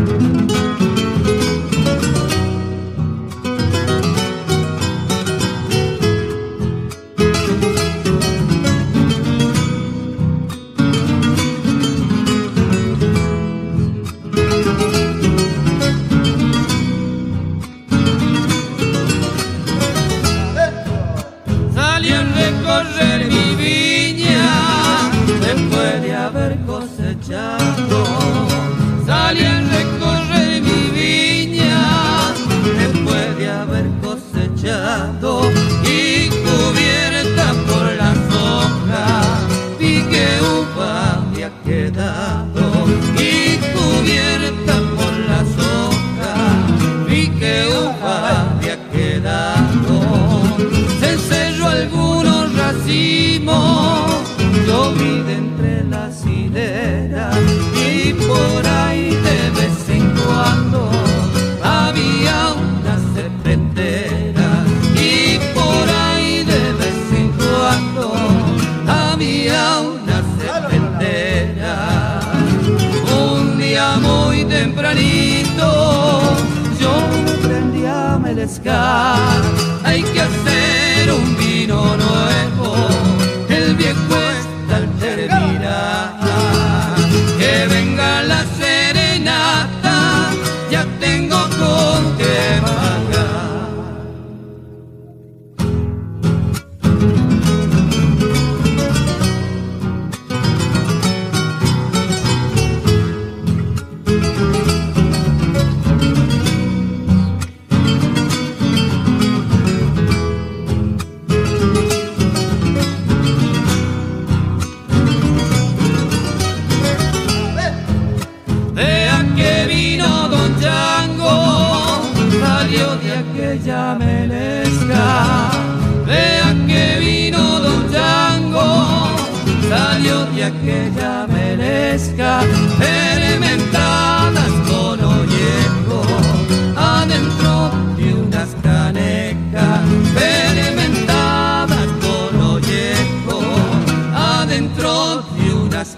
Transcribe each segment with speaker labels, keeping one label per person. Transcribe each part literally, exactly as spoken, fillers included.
Speaker 1: Recorrer mi viña después de haber cosechado. Salí a recorrer mi viña después de haber cosechado y cubierta por las hojas vi que uva había quedado y cubierta por las hojas vi que uva había quedado. Se encerró algunos racimos, yo vi de entre las hileras y por ahí de vez en cuando había una serpentera y por ahí de vez en cuando había una serpentera. Un día muy tempranito yo me prendí a melescar, hay que hacer un vino nuevo, el viejo está al terminar. Que venga la serenata, ya tengo con qué pagar. Aquella melesca, vea que vino Don Django, salió de aquella melesca, fermentadas con ollejo, adentro de unas canecas, fermentadas con ollejo, adentro de unas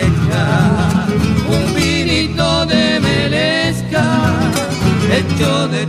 Speaker 1: canecas, un vinito de melesca, hecho de